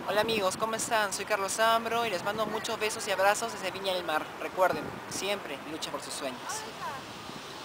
Hola amigos, ¿cómo están? Soy Carlos Ambro y les mando muchos besos y abrazos desde Viña del Mar. Recuerden, siempre luchen por sus sueños.